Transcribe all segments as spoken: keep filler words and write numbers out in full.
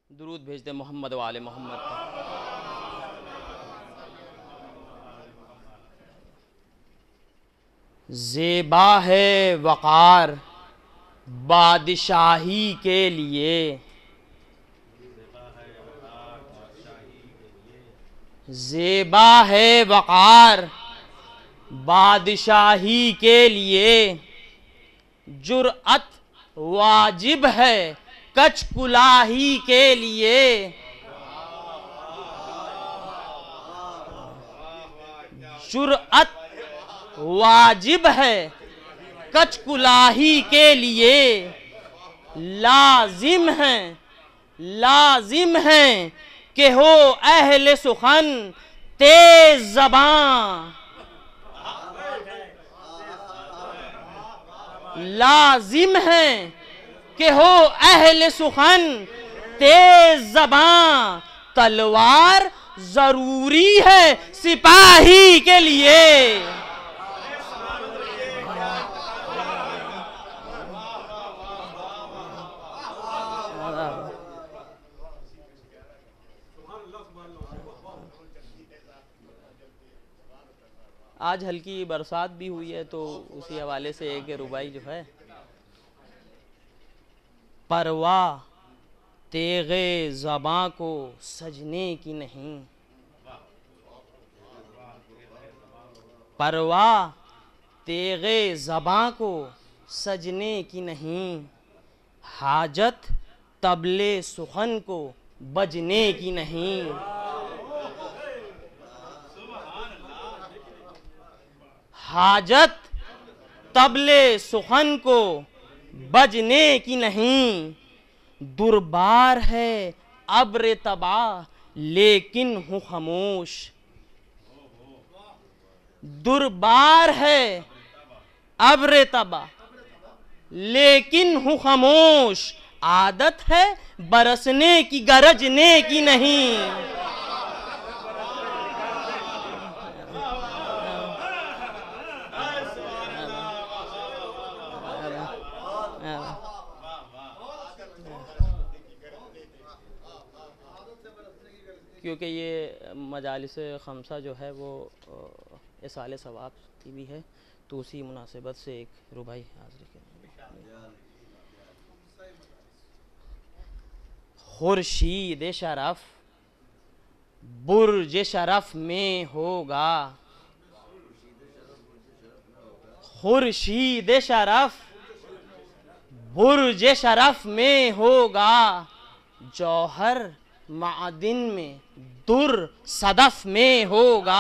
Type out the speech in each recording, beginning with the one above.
दुरूद भेजते मोहम्मद वाले मोहम्मद पर। ज़ेबा है वक़ार बादशाही के लिए, ज़ेबा है वक़ार बादशाही के लिए, जुर्अत वाजिब है कच कुलाही के लिए, जुर्अत वाजिब है कच कुलाही के लिए, लाजिम है लाजिम है कि हो अहले सुखन तेज ज़बां, लाजिम है कि हो अहले सुखन तेज ज़बां, तलवार जरूरी है सिपाही के लिए। आज हल्की बरसात भी हुई है तो उसी हवाले से एक रुबाई जो है, परवाह तेगे ज़बां को सजने की नहीं, परवाह तेगे ज़बां को सजने की नहीं, हाजत तबले सुखन को बजने की नहीं, हाजत तबले सुखन को बजने की नहीं, दुर्बार है अब्र तबाह लेकिन हूँ खामोश, दुर्बार है अब्र तबाह लेकिन हूँ खामोश, आदत है बरसने की गरजने की नहीं। क्योंकि ये मजालिस खमसा जो है वो इसाले सवाब की भी है, तो उसी मुनासिबत से एक रुबाई हाजिर करेंगे। खुर्शीद शरफ बुर्ज शरफ में होगा, खुर्शीद शरफ बुर्ज शरफ में होगा, जौहर मादिन में दुर सदफ में होगा,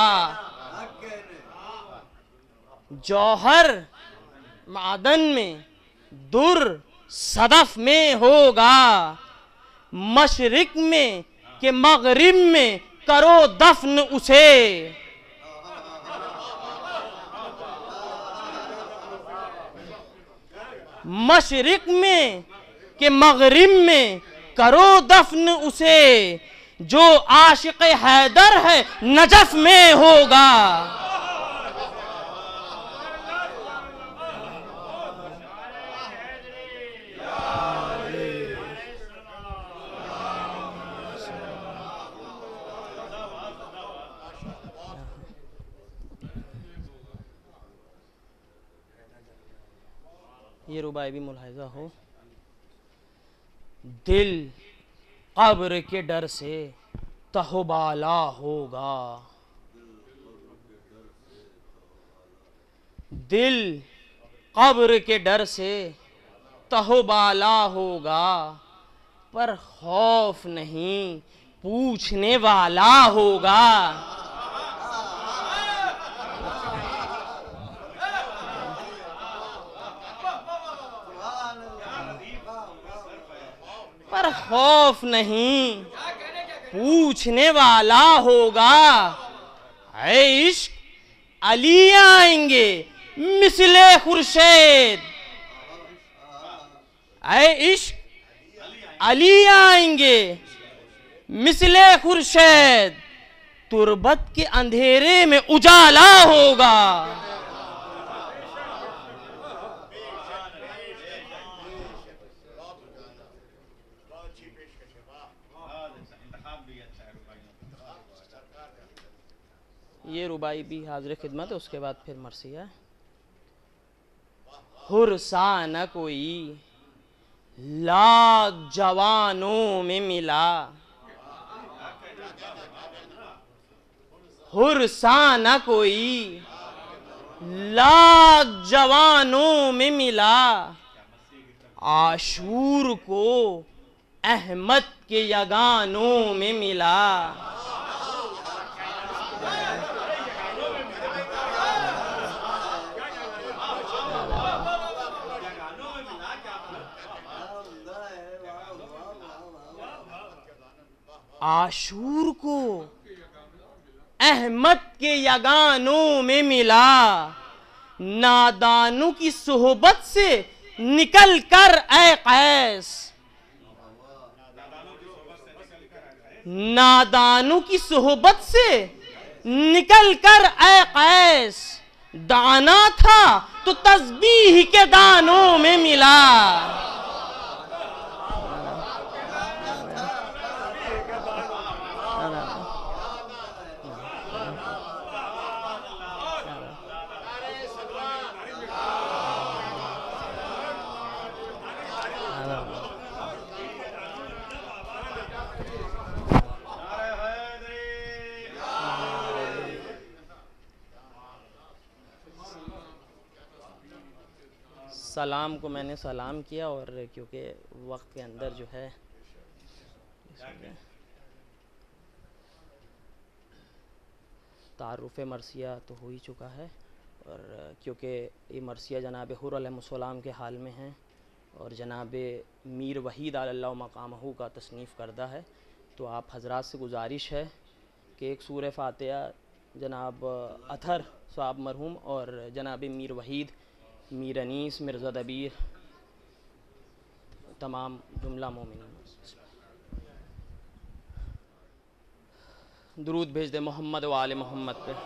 जौहर मादन में दुर सदफ में होगा, मशरिक में के मगरिब में करो दफन उसे, मशरिक में के मगरिब में करो दफन उसे, जो आशिक हैदर है नजफ में होगा। ये रुबाई भी मुलाहिजा हो, दिल कब्र के डर से तहबाला होगा, दिल कब्र के डर से तहबाला होगा, पर खौफ नहीं पूछने वाला होगा, पर खौफ नहीं पूछने वाला होगा, ऐ इश्क अली आएंगे मिसले खुर्शीद, ऐ इश्क अली आएंगे मिसले खुर्शीद, तुरबत के अंधेरे में उजाला होगा। ये रुबाई भी हाजिर खिदमत है, उसके बाद फिर मरसिया। हुरसा न कोई लाख जवानों में मिला, हुरसा न कोई लाख जवानों में मिला, आशूर को अहमद के यगानों में मिला। आशूर को अहमद के यगानों में मिला, नादानों की सोहबत से निकल कर ऐ कैस, नादानों की सोहबत से निकल कर ऐ कैस, दाना था तो तस्बीह के दानों में मिला। सलाम को मैंने सलाम किया, और क्योंकि वक्त के अंदर जो है तारुफ़ मरसिया तो हो ही चुका है, और क्योंकि ये मरसिया जनाब हुर अलैहिस्सलाम के हाल में हैं और जनाब मीर वहीद अल्लाह मकामहू का तसनीफ़ करदा है, तो आप हजरात से गुजारिश है कि एक सूरह फातिहा जनाब अथर साहब मरहूम और जनाब मीर वहीद, मीर अनीस, मिर्ज़ा दबीर, तमाम जुमला मोमिनीन दुरूद भेज दे मोहम्मद व आले मोहम्मद पे।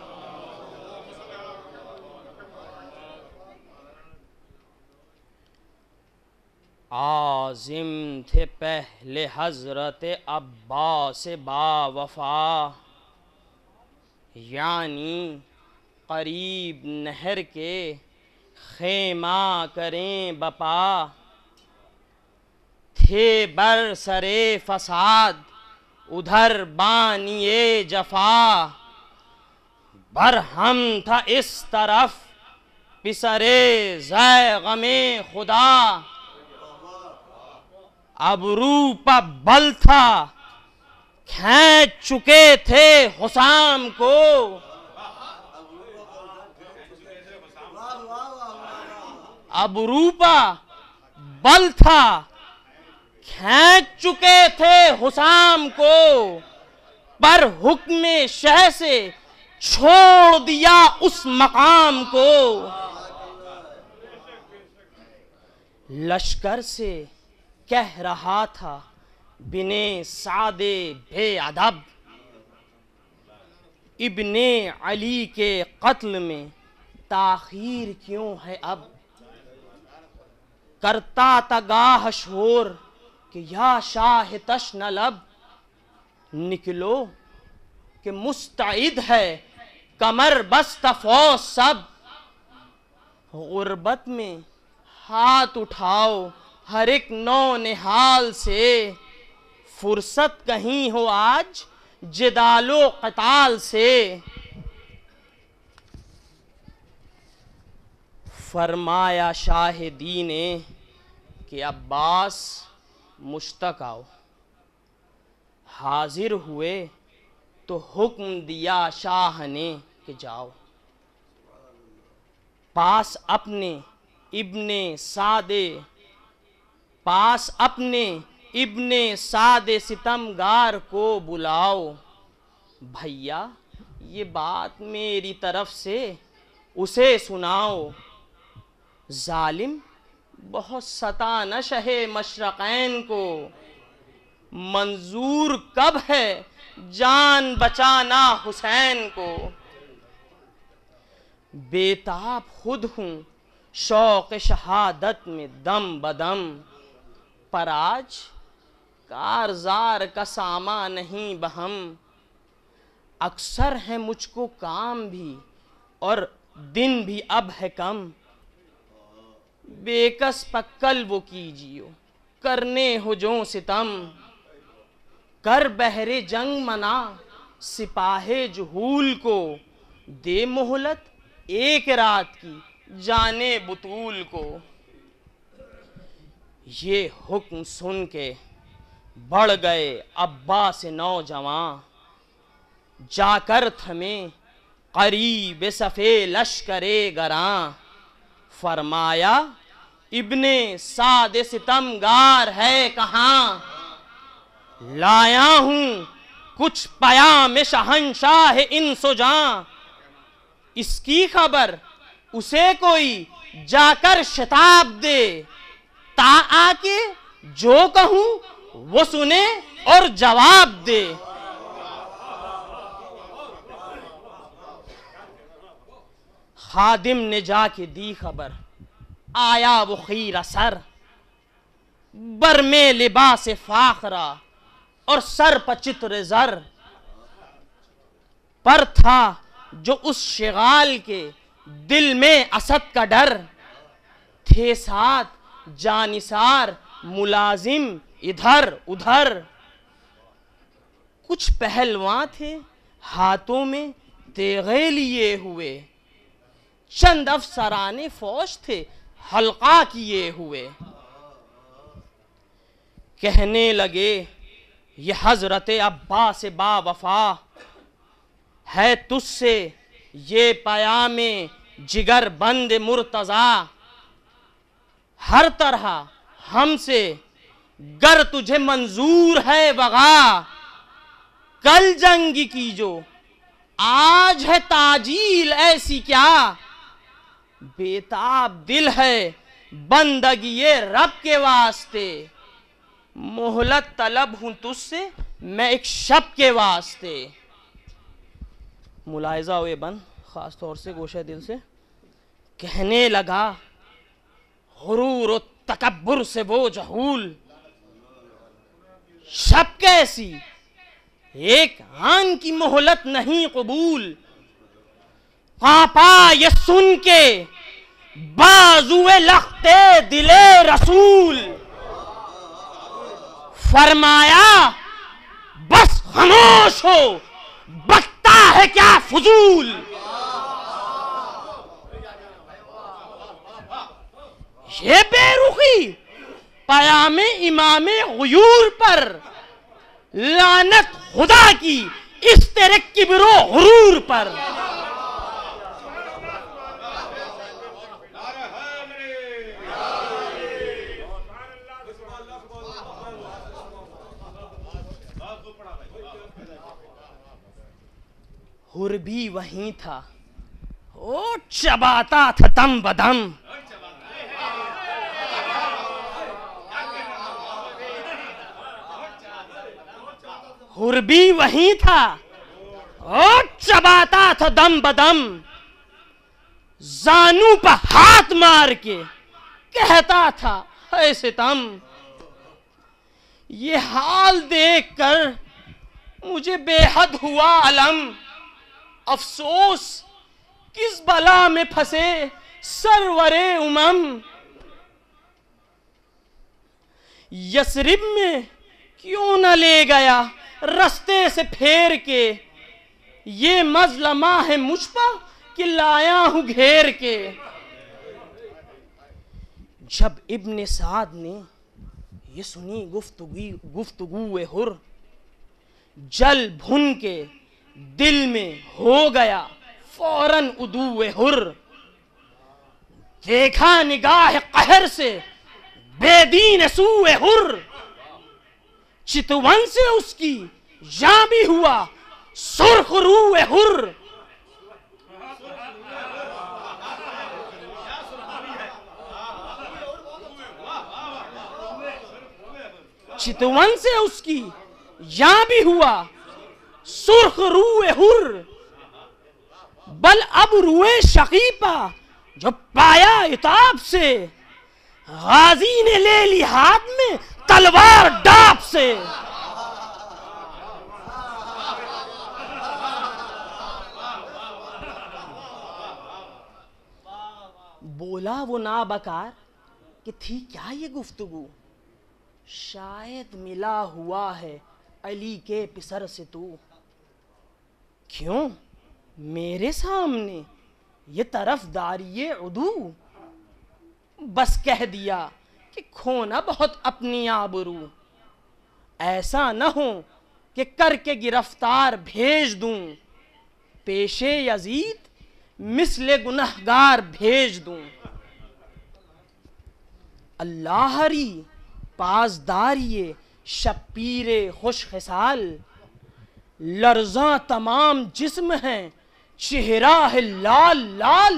आज़िम थे पहले हज़रत अब्बास बावफ़ा, यानी करीब नहर के खेमा करें बपा, थे बर सरे फसाद उधर बानिए जफा, बरहम था इस तरफ पिसरे ज़ै गमे खुदा, अब रूपा बल था खींच चुके थे हुसाम को, अब रूपा बल था खींच चुके थे हुसाम को, पर हुक्म शह से छोड़ दिया उस मकाम को। लश्कर से कह रहा था बिने सादे बेअदब, इब्ने अली के कत्ल में ताखीर क्यों है अब, करता तगाह शोर कि या शाह तश्न लब, निकलो कि मुस्तइद है कमर बस्त फौज सब, गुर्बत में हाथ उठाओ हर एक नौ निहाल से, फुर्सत कहीं हो आज जिदालो क़ताल से। फरमाया शाहिदी ने कि अब्बास मुश्तक आओ, हाजिर हुए तो हुक्म दिया शाह ने कि जाओ, पास अपने इब्ने सादे पास अपने इब्ने सादे सितमगार को बुलाओ, भैया ये बात मेरी तरफ से उसे सुनाओ, जालिम बहुत सताना शहे मशरक़ैन को, मंजूर कब है जान बचाना हुसैन को, बेताब खुद हूँ शौक़ शहादत में दम बदम, पर आज कारजार का सामा नहीं बहम, अक्सर है मुझको काम भी और दिन भी अब है कम। बेकस पक्कल वो कीजियो करने हो जो सितम, कर बहरे जंग मना सिपाहे जुहूल को, दे मोहलत एक रात की जाने बुतूल को। ये हुक्म सुन के बढ़ गए अब्बा से नौजवां, जाकर थमे करीब सफ़े लश्करे गरां। फरमाया इब्ने सादे सितमगार है कहाँ, लाया हूँ कुछ पयाम शहंशाह इन सुजां। इसकी खबर उसे कोई जाकर शताब दे, ता आके जो कहूँ वो सुने और जवाब दे। खादिम ने जाके दी खबर, आया वो खीरा सर, बर में लिबास फाखरा और सर पर चित्र जर। पर था जो उस शिगाल के दिल में असद का डर, थे साथ जानिसार मुलाजिम इधर उधर। कुछ पहलवां थे हाथों में तेगे लिए हुए, चंद अफसराने फौज थे हल्का किए हुए। कहने लगे ये हजरत अब्बास बावफा, है तुझसे ये पयामे जिगर बंद मुर्तजा। हर तरह हमसे गर तुझे मंजूर है वगा, कल जंग की जो आज है ताजील ऐसी क्या। बेताब दिल है बंदगी रब के वास्ते, मोहलत तलब हूं तुझसे मैं एक शब के वास्ते। मुलाहिजा हुए बंद खास तौर से गोशे दिल से। कहने लगा गुरूर और तकब्बुर से वो जहूल, शब कैसी एक आन की मोहलत नहीं कबूल। कांपा ये सुन के बाजुए लख्ते दिले रसूल, फरमाया बस खामोश हो बकता है क्या फजूल। ये बेरुखी पयामे इमामे गुयूर पर, लानत खुदा की इस तेरे किब्रो गुरूर पर। हुर भी वहीं था, ओ चबाता था दम बदम। हुर भी वहीं था, ओ चबाता था दम बदम। जानू पर हाथ मार के कहता था है सितम। ये हाल देखकर मुझे बेहद हुआ अलम, अफसोस किस बला में फंसे सरवरे उमम। यसरिब में क्यों न ले गया रास्ते से फेर के, ये मजलमा है मुझ पर कि लाया हूं घेर के। जब इब्ने साद ने ये सुनी गुफ्तगू गुफ्तगू हुर, जल भुन के दिल में हो गया फौरन उदूए हुर। देखा निगाह कहर से बेदीन सूए हुर, चितवन से उसकी या भी हुआ सुर्ख रूए हुर। चितवन से उसकी या भी हुआ सुर्ख रूए हुर। बल अब रूए शकीपा जो पाया इताब से, गाजी ने ले ली हाथ में तलवार डाब से। बोला वो नाबकार कि थी क्या ये गुफ्तगू, शायद मिला हुआ है अली के पिसर से तू। क्यों मेरे सामने ये तरफदारी उदू, बस कह दिया कि खोना बहुत अपनी आबरू। ऐसा न हो कि करके गिरफ्तार भेज दूं, पेशे यजीद मिसले गुनहगार भेज दूं। अल्लाहरी पासदारिये शब्बीरे खुश खसाल, लर्जा तमाम जिस्म है चेहरा है लाल लाल।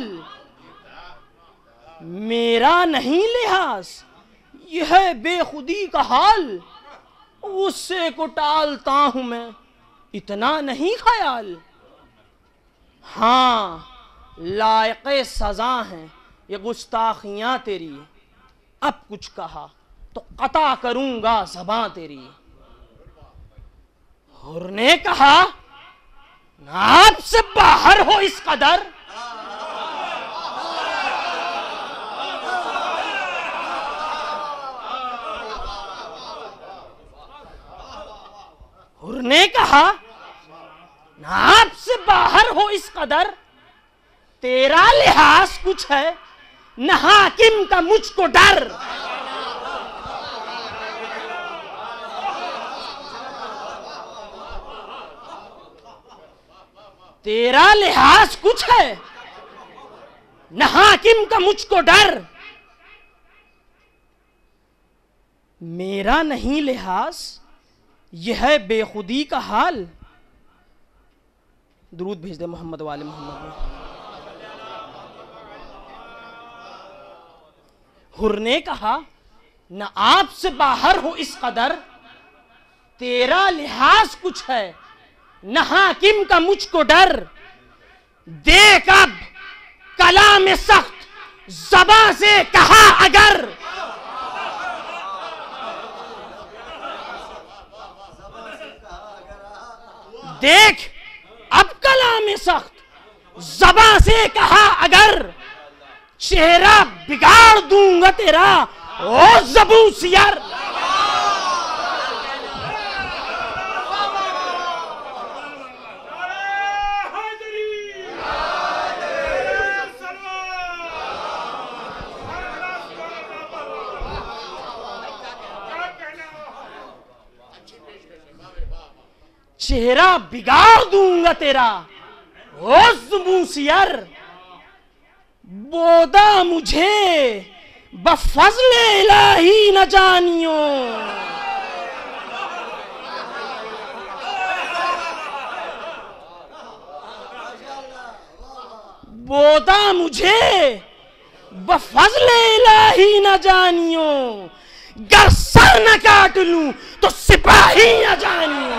मेरा नहीं लिहाज यह बेखुदी का हाल, उससे को टालता हूं मैं इतना नहीं ख्याल। हाँ लायक़े सज़ा हैं ये गुस्ताखियाँ तेरी, अब कुछ कहा तो कता करूंगा ज़बां तेरी। हुर ने कहा आपसे बाहर हो इस कदर, हुर ने कहा आपसे बाहर हो इस कदर, तेरा लिहाज कुछ है न हाकिम का मुझको डर। तेरा लिहाज कुछ है न हाकिम का मुझको डर, मेरा नहीं लिहाज यह है बेखुदी का हाल। दुरूद भेज दे मोहम्मद वाले मोहम्मद में। हुर ने कहा न आपसे बाहर हो इस कदर, तेरा लिहाज कुछ है न हाकिम का मुझको डर। देख अब कलाम सख्त ज़बां से कहा अगर, देख अब कलाम सख्त ज़बां से कहा अगर, चेहरा बिगाड़ दूंगा तेरा ओ ज़बूसियर। चेहरा बिगाड़ दूंगा तेरा ओ ज़बूसियर। बोदा मुझे बफज़ले इलाही न जानियो, बोदा मुझे बफज़ले इलाही न जानियो, गर सर न काट लूं तो सिपाही न जानियो।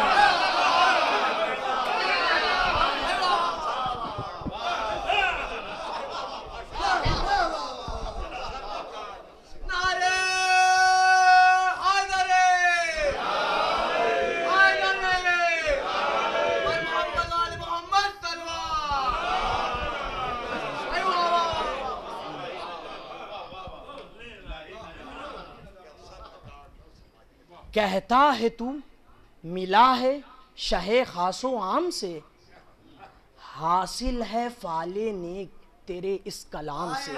कहता है तू मिला है शहे खासो आम से, हासिल है फाले नेक तेरे इस कलाम से।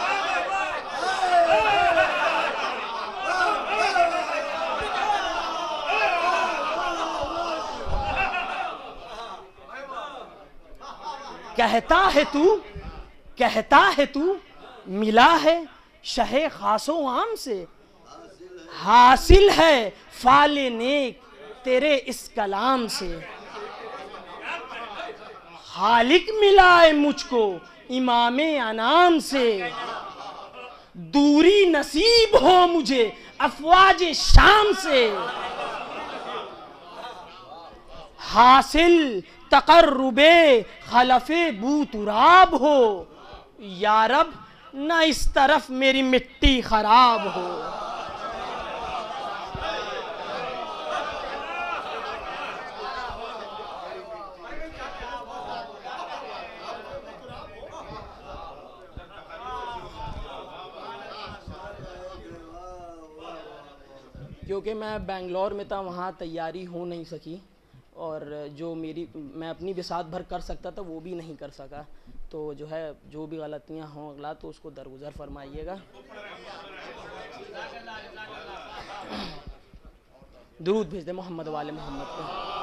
कहता है तू कहता है तू मिला है शहे खासो आम से, हासिल है फाले नेक तेरे इस कलाम से। खालिक मिलाए मुझको इमामे अनाम से, दूरी नसीब हो मुझे अफवाज शाम से। हासिल तकर्रुबे खलफे बूतुराब हो, या रब न इस तरफ मेरी मिट्टी खराब हो। क्योंकि मैं बेंगलोर में था, वहाँ तैयारी हो नहीं सकी, और जो मेरी मैं अपनी बिसात भर कर सकता था वो भी नहीं कर सका। तो जो है जो भी गलतियाँ हों अगला तो उसको दरगुजर फरमाइएगा। दुरूद भेज दे मोहम्मद वाले मोहम्मद पे।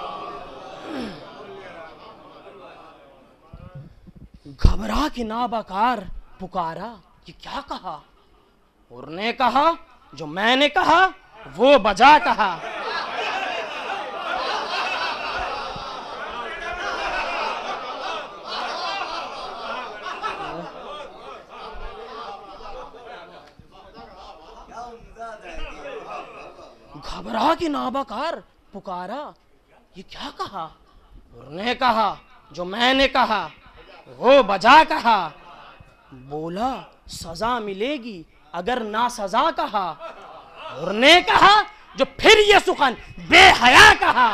घबरा के नाबाकार पुकारा, ये क्या कहा? और ने कहा जो मैंने कहा वो बजा कहा। घबरा के नाबाकार पुकारा, ये क्या कहा? और ने कहा जो मैंने कहा वो बजा कहा। बोला सजा मिलेगी अगर ना सजा कहा। और ने कहा जो फिर ये सुखन बेहया कहा।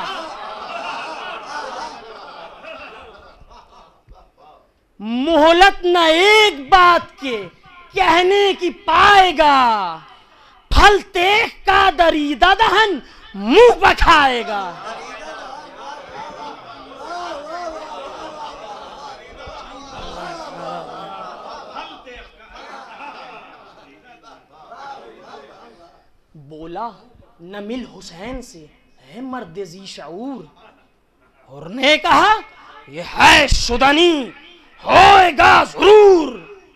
मोहलत न एक बात के कहने की पाएगा, फल तेख का दरीदा दहन मुंह पखाएगा। बोला न मिल हुसैन से है मर्द जी शऊर। और ने कहा ये है शुदनी होएगा जरूर।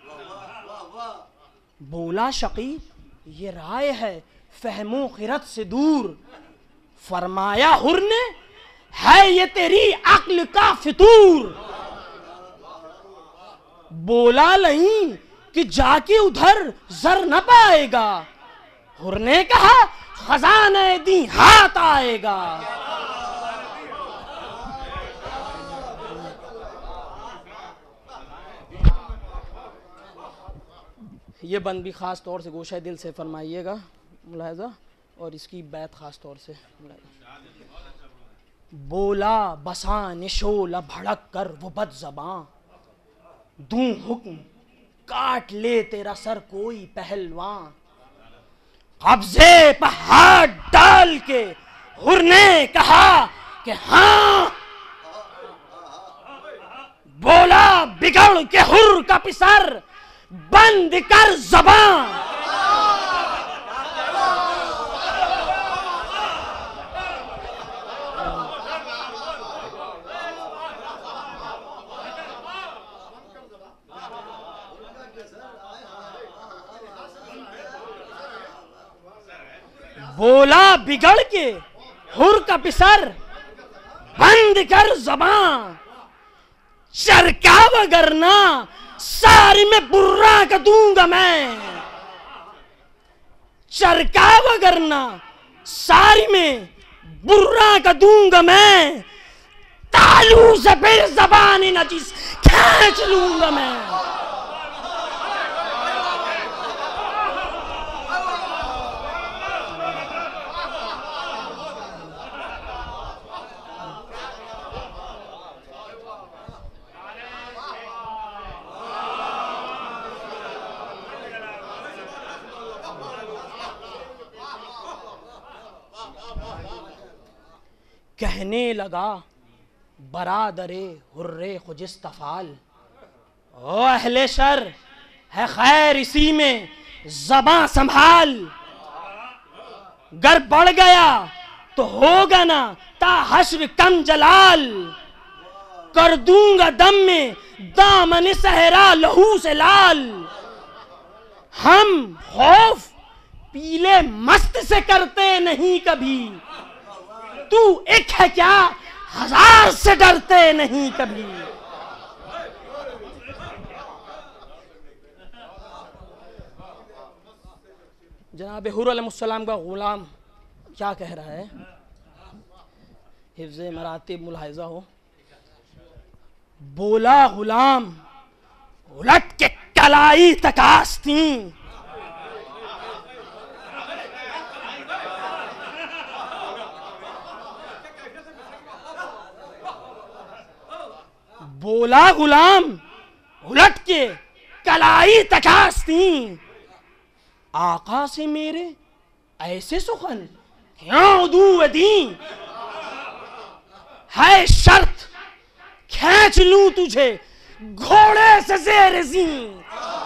बोला शकी ये राय है फहमो खिरत से दूर। फरमाया हुर ने है ये तेरी अक्ल का फितूर। बोला नहीं कि जाके उधर जर न पाएगा। हुर ने कहा खजाने दी हाथ आएगा। ये बंद भी ख़ास तौर से गोशा दिल से फरमाइएगा मुलाहिज़ा, और इसकी बैत ख़ास तौर से। बोला बसा निशोला भड़क कर वो बद ज़बां, दूं हुक्म काट ले तेरा सर कोई पहलवां। कब्जे पर हाथ डाल के हुर ने कहा कि हाँ। बोला बिगड़ के हुर का पिसर बंद कर ज़बां। बोला बिगड़ के हुर का पिसर बंद कर ज़बां। चरका वगरना सारी में बुर्रा का दूंगा मैं। चरका वगरना सारी में बुर्रा का दूंगा मैं। तालू से फिर ज़बानी नजीस खींच लूंगा मैं। कहने लगा बरादरे हुर्रे खुजिस्तफाल, ओ अहले शर है खैर इसी में ज़बां संभाल। गर बढ़ गया तो होगा ना ता हश्र कम जलाल। कर दूंगा दम में दामन सहरा लहू से लाल। हम खौफ पीले मस्त से करते नहीं कभी, तू एक है क्या हजार से डरते नहीं कभी। जनाब हुर अलैहिस्सलाम का गुलाम क्या कह रहा है, हिफ्ज़े मरातिब मुलाहिज़ा हो। बोला गुलाम उलट के कलाई तकास्ती। बोला गुलाम उलट के कलाई तकास्ती। आका से मेरे ऐसे सुखन क्यों दूं दी है शर्त खींच लूं तुझे घोड़े से ज़ेर ज़ीं।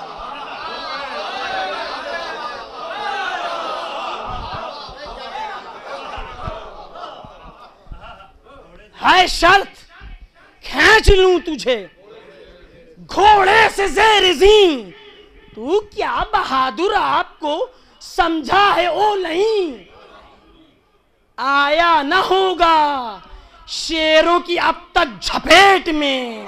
है शर्त खींच लूं तुझे घोड़े से ज़ेर ज़ीं। तू क्या बहादुर आपको समझा है ओ नहीं। आया न होगा शेरों की अब तक झपेट में।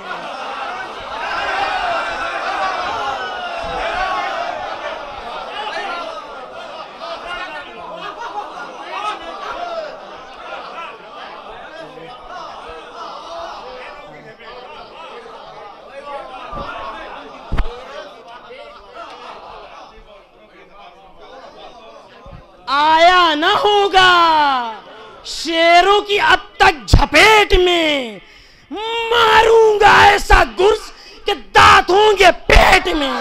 आया न होगा शेरों की अब तक झपेट में। मारूंगा ऐसा गुर्ज कि दांत होंगे पेट में।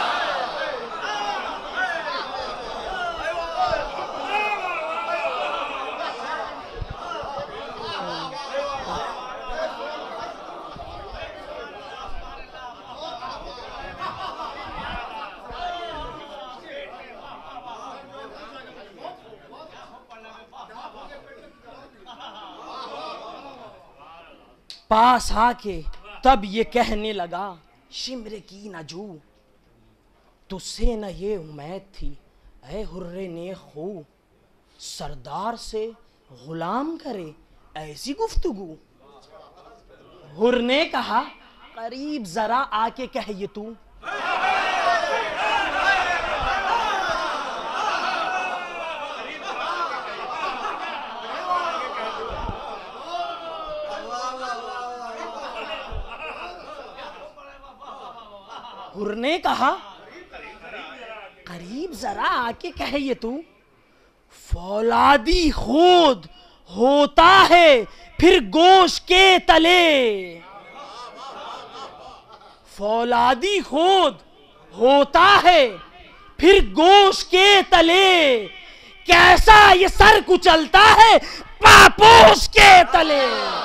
पास आके तब ये कहने लगा शिमरे की न जू। तुझसे न ये उम्मीद थी ऐ हुर्रे ने खू। सरदार से गुलाम करे ऐसी गुफ्तगू। हुर ने कहा करीब जरा आके कह ये तू। हुर ने कहा करीब जरा आके कहे ये तू। फौलादी खुद होता है फिर गोश्त के तले। फौलादी खुद होता है फिर गोश्त के तले। कैसा ये सर कुचलता है पापोश के तले।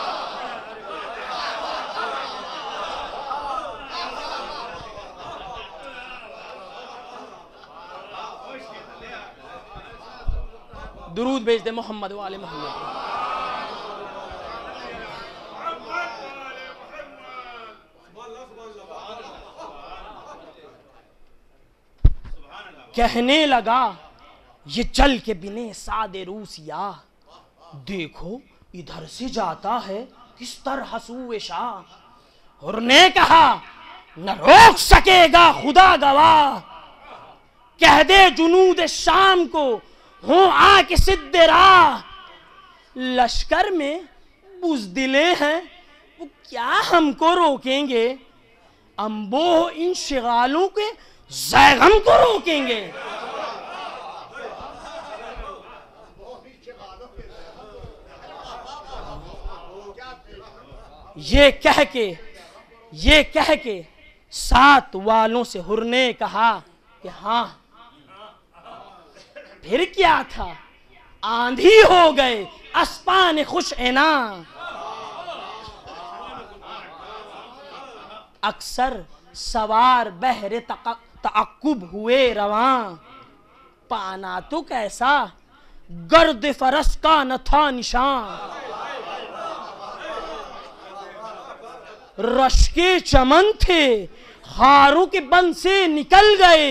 दुरूद भेज दे मोहम्मद वाले मोहम्मद। कहने लगा ये चल के बिने सादे रूसिया। देखो इधर से जाता है किस तरह हसूए शाह। और ने कहा न रोक सकेगा खुदा गवाह। कह दे जुनूद शाम को हो आके सिद्ध राह। लश्कर में बुज़दिले हैं वो क्या हमको रोकेंगे। अम्बो इन शिगालों के ज़ैगम को रोकेंगे। ये कह के ये कह के सात वालों से हुर ने कहा कि हाँ फिर क्या था आंधी हो गए अस्पान खुश एना। अक्सर सवार बहरे तअक्कुब हुए रवां। पाना तो कैसा गर्द फरस का न था निशान। रश के चमन थे खारों के बन से निकल गए।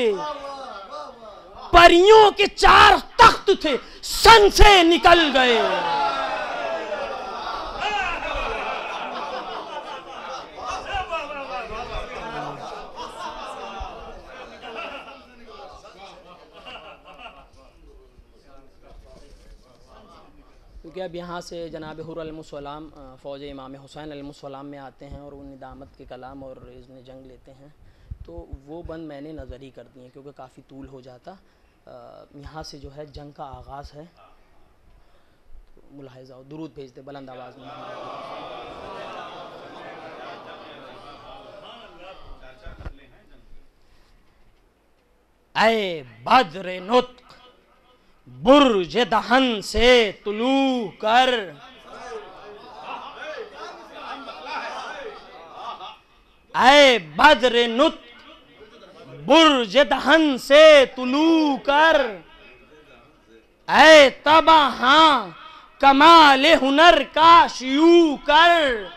परियों के चार तख्त थे सन से निकल गए। क्योंकि अब यहाँ से जनाब हुर अलैहिस्सलाम फ़ौज इमाम हुसैन अलैहिस्सलाम में आते हैं और वो निदामत के कलाम और इज़्न जंग लेते हैं। तो वो बंद मैंने नज़री कर दिए क्योंकि काफ़ी तूल हो जाता। यहाँ से जो है जंग का आगाज़ है। तो मुलाहिज़ा दुरूद भेज दे बुलंद आवाज़ में। ऐ बद्र नुत्क बुर्ज दहन से तुलू कर, ऐ बद्र नुत बुर्ज दहन से तुलू कर, ऐ तबाहां कमाल हुनर का शियू कर,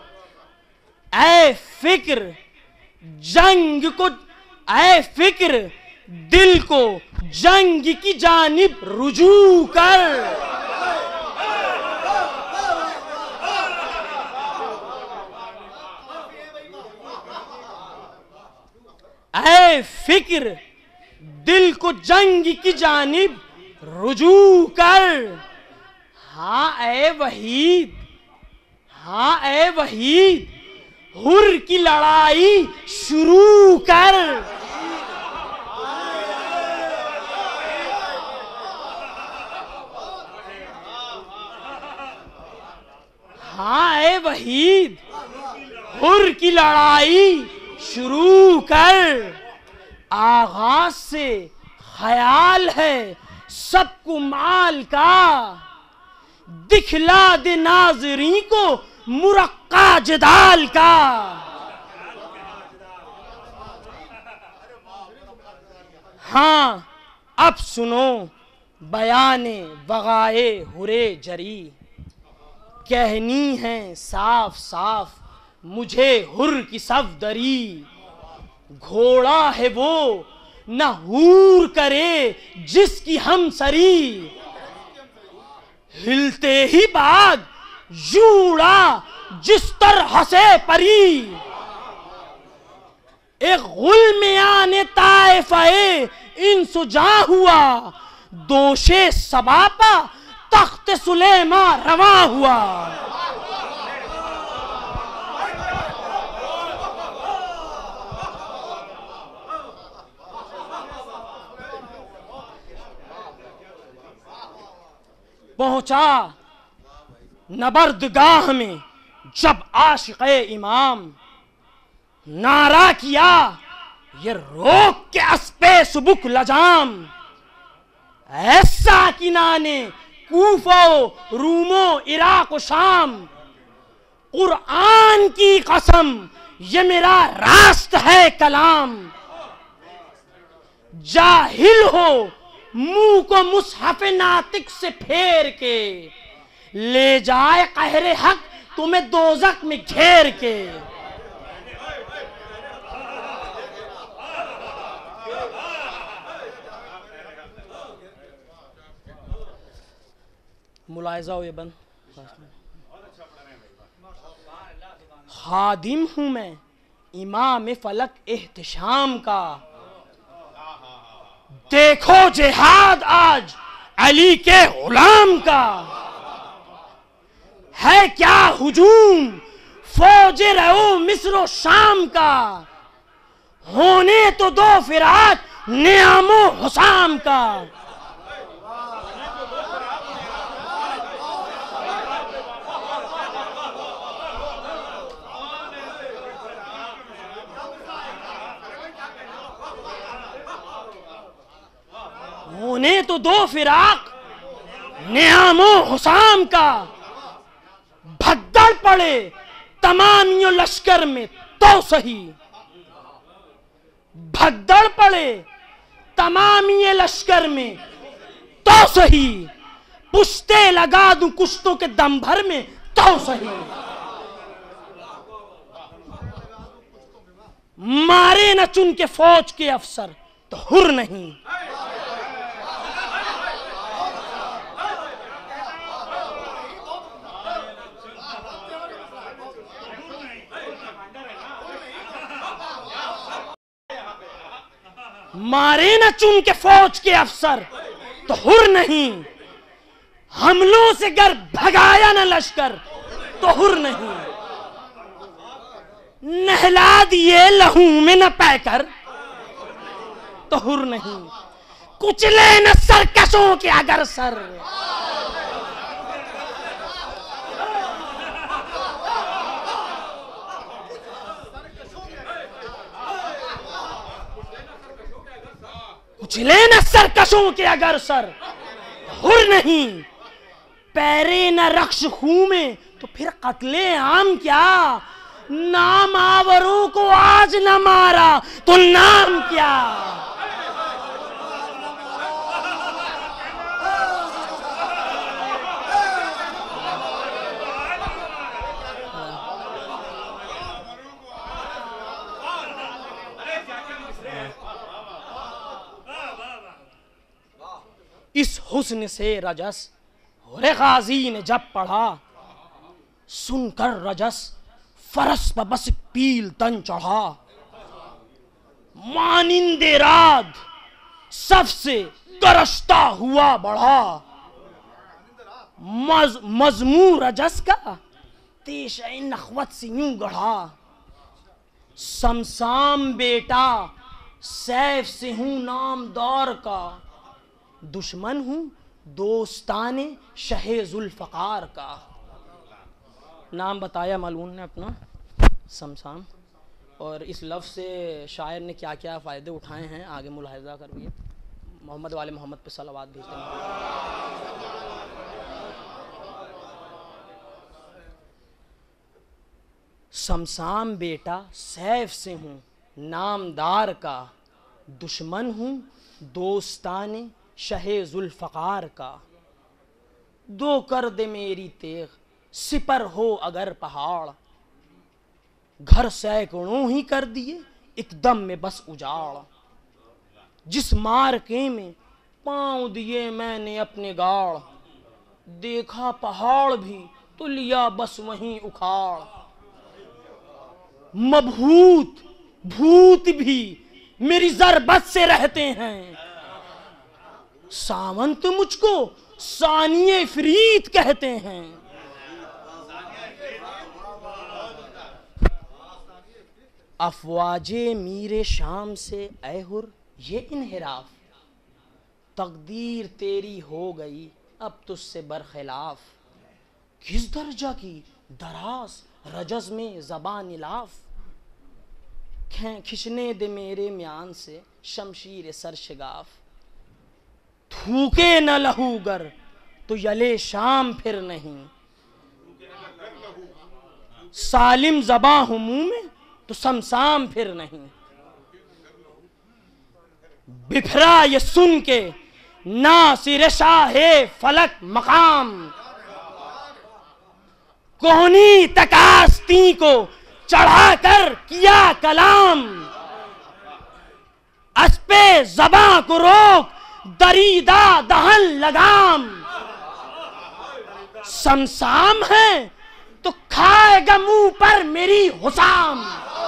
ऐ फिक्र जंग को, ऐ फिक्र दिल को जंग की जानिब रुजू कर, ऐ फिक्र दिल को जंग की जानिब रुजू कर। हाँ ऐ वहीद, हाँ ऐ वहीद हुर की लड़ाई शुरू कर। हाँ ऐ वहीद हुर की लड़ाई शुरू कर। आगाज से ख्याल है सबको माल का, दिखला दे नाज़रीन को मुरक्का जदाल का। हाँ अब सुनो बयाने वगाए हुरे जरी, कहनी है साफ साफ मुझे हुर की सफदरी। घोड़ा है वो न हूर करे जिसकी हम सरी, हिलते ही बाग जूड़ा जिस तरह से परी। एक गुल में आने ताइफे इन सुजा हुआ, दोषे सबापा तख्त सुलेमा रवा हुआ। पहुंचा नबर्दगाह में जब आशिक़े इमाम, नारा किया ये रोक के अस्पे सुबुक लजाम। ऐसा किनाने कूफो रूमो इराक व शाम, कुरआन की कसम ये मेरा रास्त है कलाम। जाहिल हो मुंह को मुसहफ नातिक से फेर के, ले जाए कहरे हक तुम्हें दोजख में घेर के। मुलायजा हो ये बंद। खादिम हूं मैं इमाम फलक एहतिशाम का, देखो जिहाद आज अली के गुलाम का। है क्या हुजूम फौज रहो मिस्र शाम का, होने तो दो फिराक नियामो हुसाम का। होने तो दो फिराक नियामो हुसाम का, भगदड़ पड़े तमामियों लश्कर में तो सही। भगदड़ पड़े तमामी लश्कर में तो सही, पुश्ते लगा दूं कुश्तों के दम भर में तो सही। मारे न चुन के फौज के अफसर तो हुर नहीं। मारे न चुन के फौज के अफसर तो हुर नहीं। हमलों से गर भगाया न लश्कर तो हुर नहीं। नहला दिए लहू में न पैकर तो हुर नहीं। कुचले न सरकशों के अगर सर कुचले न सरकशों के अगर सर हुर नहीं, पैरे न रक्श खूं में, तो फिर कत्ले आम क्या। नाम आवरों को आज न मारा तो नाम क्या। इस हुस्न से रजस हुरे गाजी ने जब पढ़ा, सुनकर रजस फरस पर बस पील तन चढ़ा। मानिंदे रात सबसे गरजता हुआ बढ़ा, मज, मजमू रजस का तेशे नखवत से यूं गढ़ा। समसाम बेटा सैफ से हूं नाम दौर का, दुश्मन हूं दोस्ताने शहे जुल्फकार का। नाम बताया मलून ने अपना समसाम, और इस लफ्ज़ से शायर ने क्या क्या फ़ायदे उठाए हैं आगे मुलाहिज़ा करिए। मोहम्मद वाले मोहम्मद पे सलावत भेजते हैं। समसाम बेटा सैफ से हूँ नामदार का, दुश्मन हूँ दोस्ताने शहे जुल्फ़कार का। दो कर दे मेरी तेग सिपर हो अगर पहाड़, घर सैकड़ों ही कर दिए एकदम में बस उजाड़। जिस मार्के में पांव दिए मैंने अपने गाड़, देखा पहाड़ भी तो लिया बस वहीं उखाड़। मबहूत भूत भी मेरी ज़रबत से रहते हैं, सावंत मुझको सानिए फरीद कहते हैं। अफवाजे मीरे शाम से ऐ हुर ये इन्हिराफ, तकदीर तेरी हो गई अब तुझसे बरखिलाफ। किस दर्जा की दराज रजज में ज़बान इलाफ, खिंचने दे मेरे म्यान से शमशीर सरशगाफ। थूके न लहूगर तो यले शाम फिर नहीं, सालिम ज़बां हूं मुंह में तो समसाम फिर नहीं। बिफरा ये सुन के नासिर शाहे फलक मकाम, कोहनी तकास्ती को चढ़ाकर किया कलाम। अस्पे ज़बां को रोक दरीदा दहन लगाम। समसाम है तो खाएगा मुंह पर मेरी हुसाम।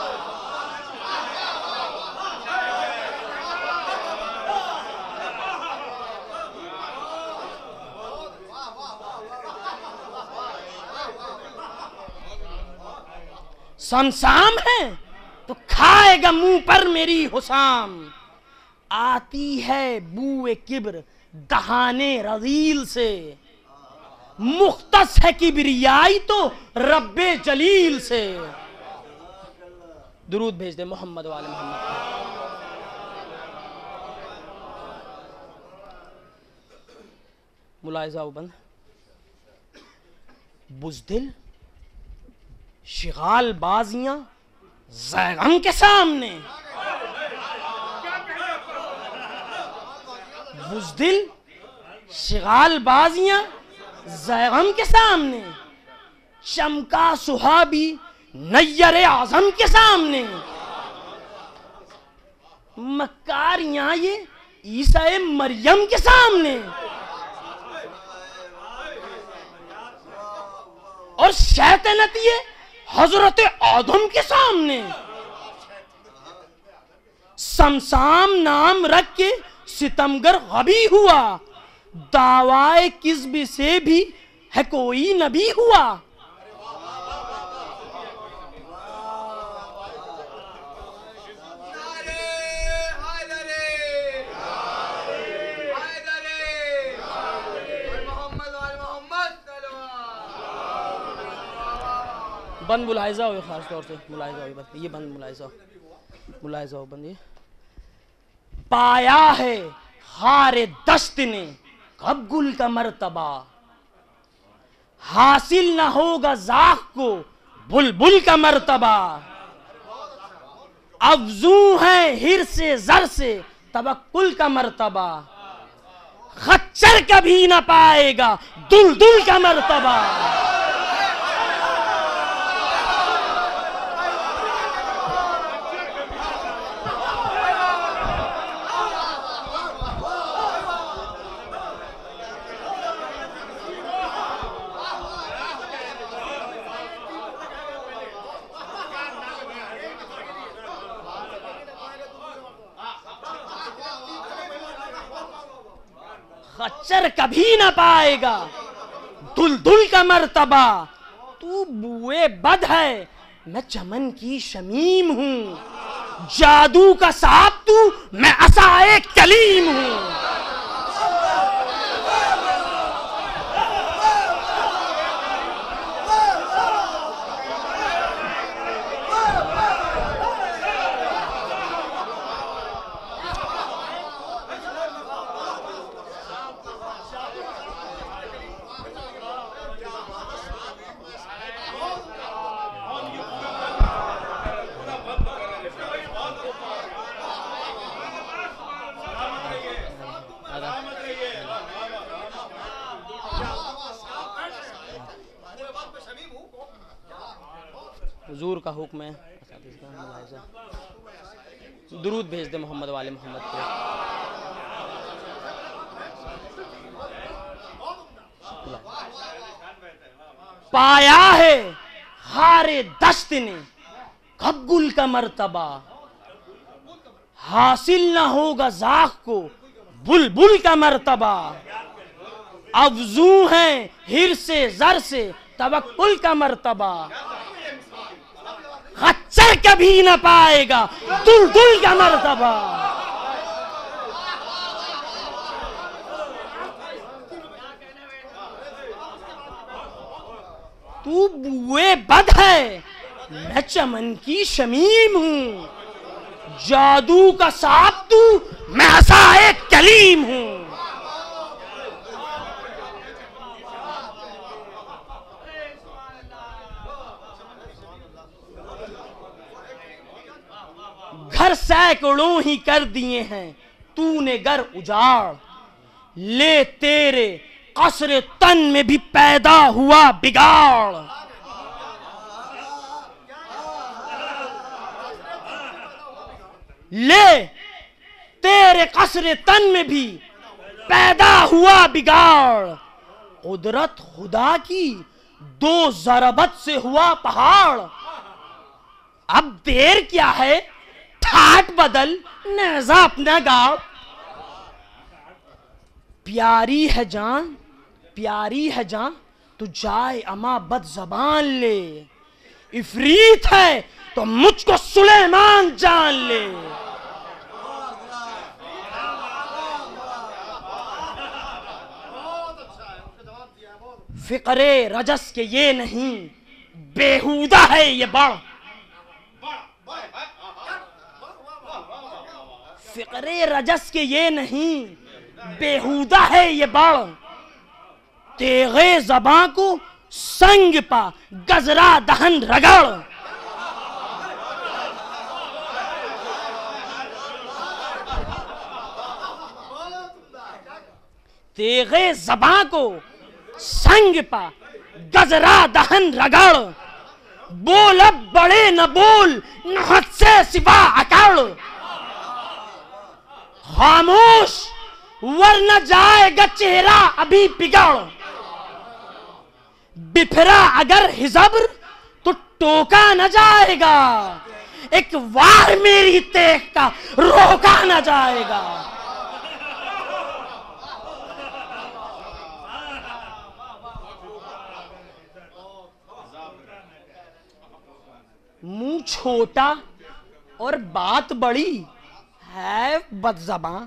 समसाम है तो खाएगा मुंह पर मेरी हुसाम। आती है बूए किब्र दहाने रजील से, मुख्तस है किब्रियाई तो रब्बे जलील से। दुरूद भेज दे मोहम्मद वाले मोहम्मद। मुलाहिज़ा बंद। बुज़दिल शिगाल बाजियां ज़ैगम के सामने, बुज़दिल शिगाल बाजियां ज़ैगम के सामने। शमका सुहाबी नय्यर आज़म के सामने। मक्कारियां ये ईसा मरियम के सामने, और शैतानत ये हजरत आदम के सामने। समसाम नाम रख के सितमगर गबी हुआ, दावाए किस्ब से भी है कोई नबी हुआ। बंद मुलाहिज़ा हो खास तौर से मुलाहिज़ा हो बंद, ये बंद मुलाहिज़ा मुलाहिज़ा हो बंद। ये पाया है हारे दस्त ने कब गुल का मर्तबा, हासिल ना होगा ज़ाख को बुलबुल का मर्तबा। अफजू है हिर से जर से तवक्कुल का मर्तबा, खच्चर कभी ना पाएगा दुलदुल का मर्तबा। खच्चर कभी ना पाएगा दुलदुल का मर्तबा। तू बुए बद है, मैं चमन की शमीम हूं। जादू का सांप तू, मैं असाए कलीम हूं। हुजूर का हुक्म है, दुरूद भेज दे मोहम्मद वाले मोहम्मद पे। पाया है हारे दस्त ने कब गुल का मर्तबा, हासिल ना होगा ज़ाख को बुलबुल का मर्तबा। अफजू है हिर से जर से तवक्कुल का मर्तबा, खच्चर कभी ना पाएगा दुलदुल का मर्तबा। तू बुए बद है, मैं चमन की शमीम हूं। जादू का सांप तू, मैं असाए कलीम हूं। घर सैकड़ों ही कर दिए हैं तूने गर उजाड़, ले तेरे कसरे तन में भी पैदा हुआ बिगाड़। ले तेरे कसरे तन में भी पैदा हुआ बिगाड़। कुदरत खुदा की दो ज़रबत से हुआ पहाड़। अब देर क्या है, ठाट बदल नेज़ा अपना गाड़। प्यारी है जान, प्यारी है जान, तू जाए अमा बद ज़बान ले। इफरीत है तो मुझको सुलेमान जान ले। फिक्रे रजस के ये नहीं, बेहुदा है ये बड़। फिक्रे रजस के ये नहीं, बेहुदा है ये बड़। तेगे ज़बां को संग पा गजरा दहन रगड़। तेगे ज़बां को संग पा गजरा दहन रगड़। बोल अब बड़े न बोल, न हद से सिवा अकड़। खामोश वरना जाएगा चेहरा अभी बिगड़। बिफरा अगर हिजब्र तो टोका न जाएगा। एक वार मेरी तेख का रोका न जाएगा। मुंह छोटा और बात बड़ी है बदज़बां।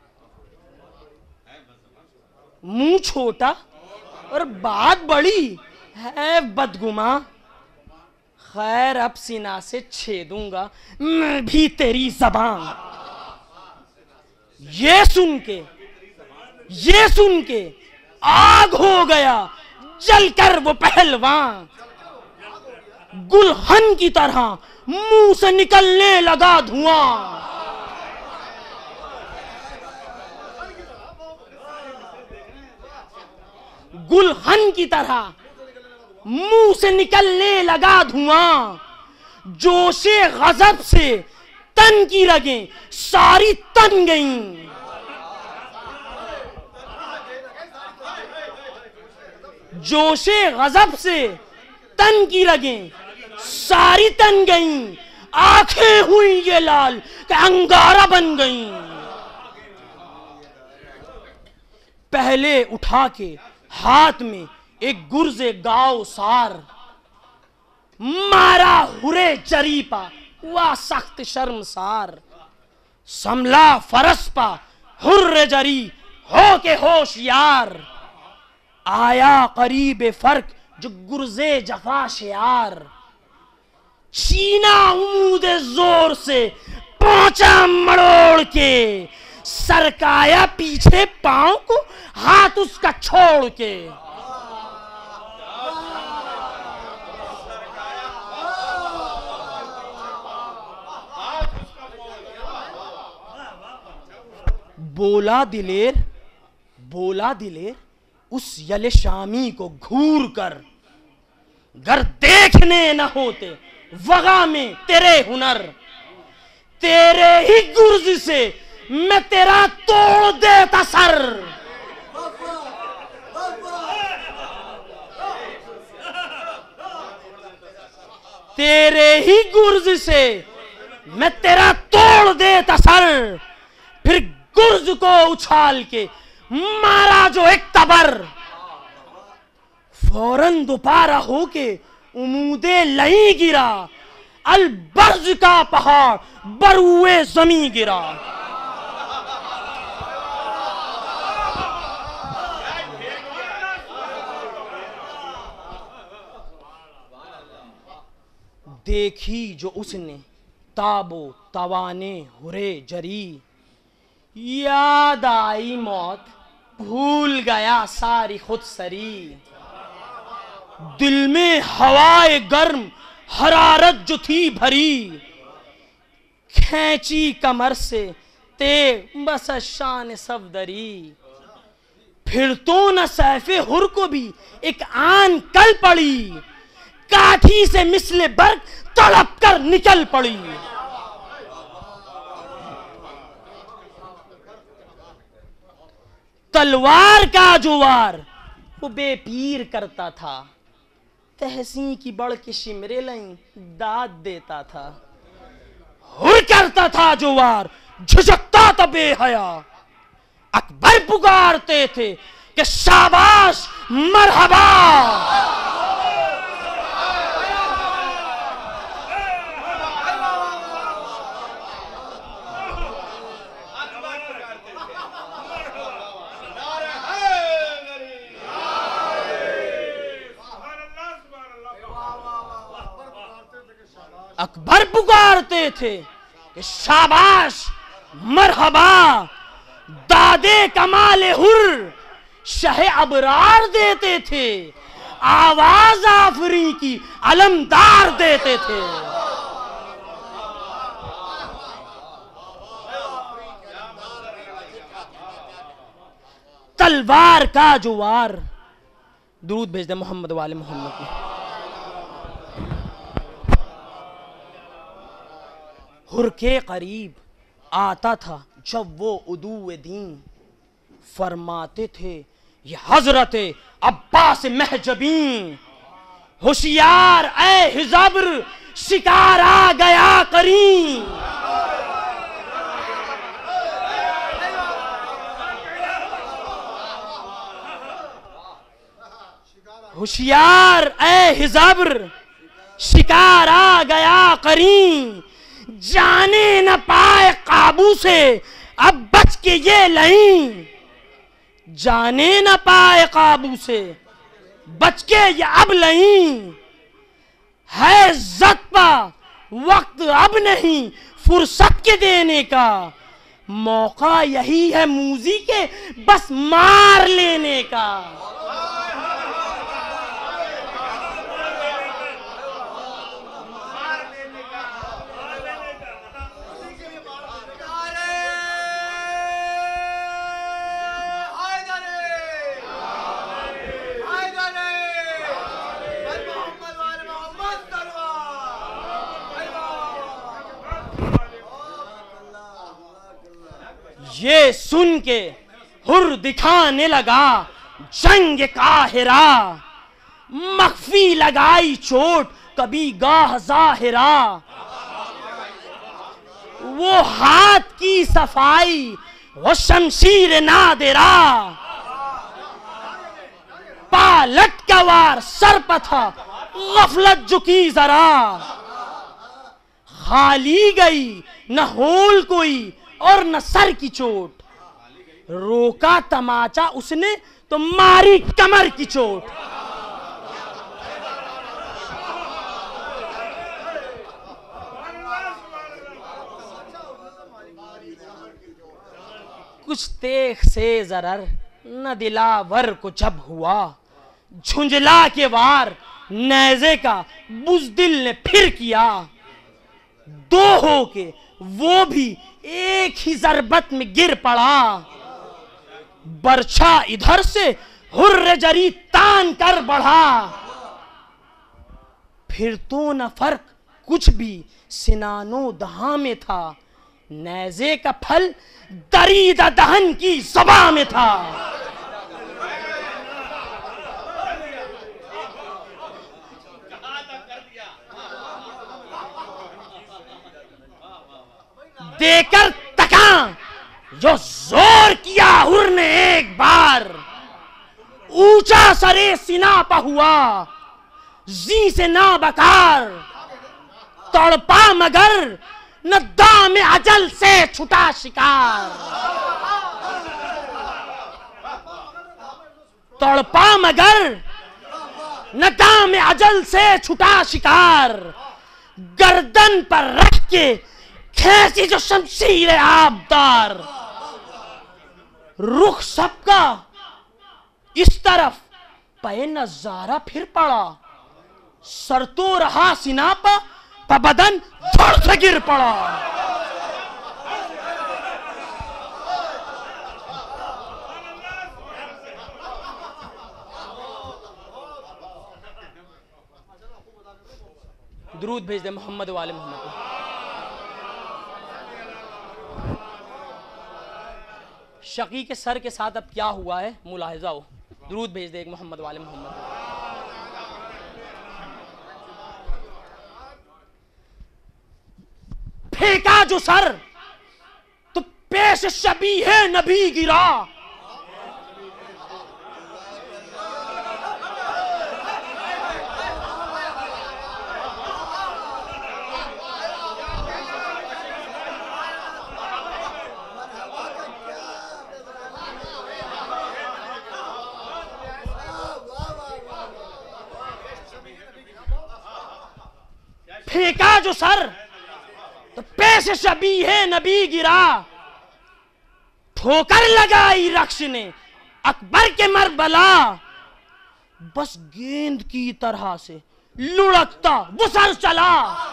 मुंह छोटा और बात बड़ी है बदगुमा। खैर अब सीना से छेदूंगा मैं भी तेरी ज़बान। ये सुन के ये सुन के आग हो गया जलकर वो पहलवान, गुलहन की तरह मुंह से निकलने लगा धुआं। गुलहन की तरह मुंह से निकलने लगा धुआं। जोशे गजब से तन की रगें सारी तन गईं। जोशे गजब से तन की रगें सारी तन गईं। आंखें हुई ये लाल कि अंगारा बन गईं। पहले उठा के हाथ में एक गुर्जे गाओ सार, मारा हुरे जरीपा हुआ सख्त शर्मसार। समला फरस पा हुर्रे जरी हो के होशियार। आया करीब फर्क जो गुर्जे जफा शियार। छीना उमूदे जोर से पहुंचा मड़ोड़ के। सरकाया पीछे पांव को हाथ उसका छोड़ के। बोला दिलेर, बोला दिलेर उस यले शामी को घूर कर, घर देखने न होते वगा में तेरे हुनर। तेरे ही गुर्ज से मैं तेरा तोड़ देता सर। तेरे ही गुर्ज से मैं तेरा तोड़ देता सर। फिर गुर्ज को उछाल के मारा जो एक तबर। फौरन दोबारा होके उमूदे लही गिरा। अलबर्ज का पहाड़ बरुए जमी गिरा। देखी जो उसने ताबो तवाने हुरे जरी। याद आई मौत भूल गया सारी खुद सरी। दिल में हवाए गर्म हरारत जो थी भरी। खींची कमर से ते बस शान सफदरी। फिर तो न सैफे हुर को भी एक आन कल पड़ी। काठी से मिसले बर्क तड़प कर निकल पड़ी। तलवार का जुवार वो बेपीर करता था। तहसी की बढ़ के शिमरे लाई दाद देता था। हुर करता था जुवार झुझकता था बेहया। अकबर पुकारते थे कि शाबाश मरहबा। अकबर पुकारते थे कि शाबाश मरहबा। दादे कमाले हुर शहे अबरार देते थे। आवाज आफरी की अलमदार देते थे। तलवार का जुवार। दुरूद भेज दे मोहम्मद वाले मोहम्मद की। हुर के करीब आता था जब वो उदूए दीन। फरमाते थे ये हजरत अब्बास महजबीन। होशियार ए हिजब्र शिकार आ गया करीम। होशियार ए हिजब्र शिकार आ गया करीम। जाने न पाए काबू से अब बच के ये लहीं। जाने न पाए काबू से बच के ये अब लहीं। है इज्जत पा वक्त अब नहीं फुर्सत के देने का। मौका यही है मूजी के बस मार लेने का। ये सुन के हुर दिखाने लगा जंग काहिरा, मख्फी लगाई चोट कभी गाह जाहिरा। वो हाथ की सफाई वो शमशीर नादिरा, पालट का वार सर पर था गफलत झुकी जरा। खाली गई न होल कोई और न सर की चोट, रोका तमाचा उसने तो मारी कमर की चोट। कुछ तेख से जरर न दिलावर को जब हुआ, झुंझला के वार नेज़े का बुज़दिल ने फिर किया। दो हो के वो भी एक ही जरबत में गिर पड़ा, बरछा इधर से हुर्र जरी तान कर बढ़ा। फिर तो न फर्क कुछ भी सिनानो दहा में था, नेज़े का फल दरीद दहन की ज़बां में था। देकर तका जो जोर किया हुर ने एक बार, ऊंचा सरे सीना पर हुआ जी से ना बकार। तड़पा मगर न दाम अजल से छुटा शिकार, तड़पा मगर न दाम अजल से छुटा शिकार। गर्दन पर रख के खैसी जो शमशीर आबदार, रुख सबका इस तरफ पे नजारा फिर पड़ा। सर तो रहा सीना पर, पर बदन धड़ से गिर पड़ा। दुरूद भेज दे मोहम्मद वाले मोहम्मद को। शकी के सर के साथ अब क्या हुआ है मुलाहिजा हो। दुरूद भेज दे एक मोहम्मद वाले मोहम्मद। फेंका जो सर तो पेश शबी है नबी गिरा। फेंका जो सर तो पेश शबी है नबी गिरा। ठोकर लगाई रक्श ने अकबर के मरबला, बस गेंद की तरह से लुढ़कता वो सर चला।